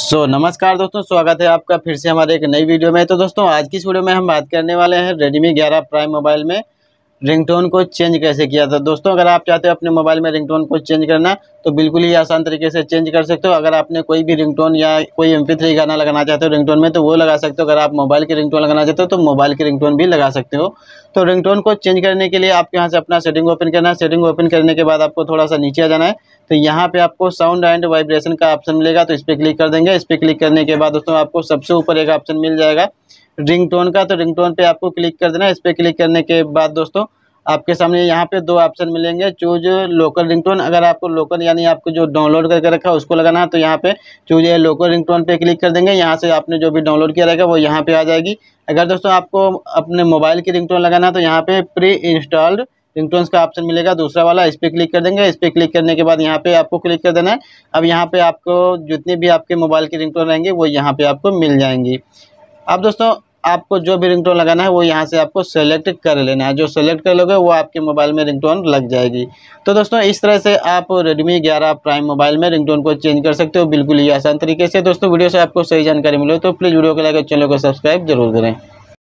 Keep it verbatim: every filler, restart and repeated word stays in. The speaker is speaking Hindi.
सो so, नमस्कार दोस्तों, स्वागत है आपका फिर से हमारे एक नई वीडियो में। तो दोस्तों आज की इस वीडियो में हम बात करने वाले हैं रेडमी ग्यारह प्राइम मोबाइल में रिंगटोन को चेंज कैसे किया था। दोस्तों अगर आप चाहते हो अपने मोबाइल में रिंगटोन को चेंज करना तो बिल्कुल ही आसान तरीके से चेंज कर सकते हो। अगर आपने कोई भी रिंगटोन या कोई एम पी थ्री गाना लगाना चाहते हो रिंगटोन में तो वो लगा सकते हो। अगर आप मोबाइल की रिंगटोन लगाना चाहते हो तो मोबाइल की रिंगटोन भी लगा सकते हो। तो रिंगटोन को चेंज करने के लिए आपको यहाँ से अपना सेटिंग ओपन करना है। सेटिंग ओपन करने के बाद आपको थोड़ा सा नीचे आ जाना है। तो यहाँ पे आपको साउंड एंड वाइब्रेशन का ऑप्शन मिलेगा, तो इस पर क्लिक कर देंगे। इस पर क्लिक करने के बाद दोस्तों आपको सबसे ऊपर एक ऑप्शन मिल जाएगा रिंगटोन का, तो रिंगटोन पे आपको क्लिक कर देना है। इस पर क्लिक करने के बाद दोस्तों आपके सामने यहाँ पे दो ऑप्शन मिलेंगे, चूज लोकल रिंगटोन। अगर आपको लोकल यानी आपको जो डाउनलोड करके रखा है उसको लगाना है तो यहाँ पे चूज लोकल रिंगटोन पे क्लिक कर देंगे। यहाँ से आपने जो भी डाउनलोड किया रहेगा वो यहाँ पे आ जाएगी। अगर दोस्तों आपको अपने मोबाइल की रिंगटोन लगाना है तो यहाँ पे प्री इंस्टॉल्ड रिंगटोन्स का ऑप्शन मिलेगा दूसरा वाला, इस पर क्लिक कर देंगे। इस पर क्लिक करने के बाद यहाँ पे आपको क्लिक कर देना है। अब यहाँ पे आपको जितने भी आपके मोबाइल की रिंगटोन रहेंगे वो यहाँ पे आपको मिल जाएंगी। अब दोस्तों आपको जो भी रिंगटोन लगाना है वो यहाँ से आपको सेलेक्ट कर लेना है। जो सेलेक्ट कर लोगे वो आपके मोबाइल में रिंगटोन लग जाएगी। तो दोस्तों इस तरह से आप रेडमी ग्यारह प्राइम मोबाइल में रिंगटोन को चेंज कर सकते हो बिल्कुल ही आसान तरीके से। दोस्तों वीडियो से आपको सही जानकारी मिले तो प्लीज़ वीडियो को लाइक और चैनल को सब्सक्राइब जरूर करें।